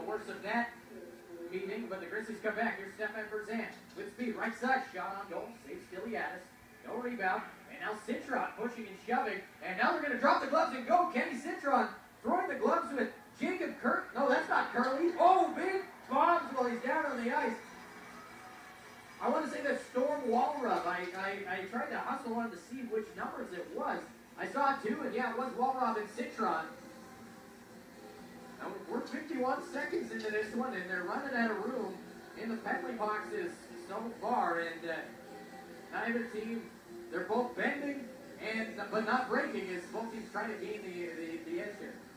course of that meeting, but the Grizzlies come back. Here's Stefan Berzant with speed. Right side, shot on goal. Saves Stiliadis. No rebound. And now Citron pushing and shoving. And now they're going to drop the gloves and go. Kenny Citron throwing the gloves with Jacob Kirk. No, that's not Curly. Oh, big bombs while he's down on the ice. I want to say that Storm Wahlrab. I tried to hustle on to see which numbers it was. I saw two, and yeah, it was Wahlrab and Citron. Now, we're 51 seconds into this one, and they're running out of room in the penalty boxes so far. And neither team, they're both bending, but not breaking, as both teams trying to gain the edge here.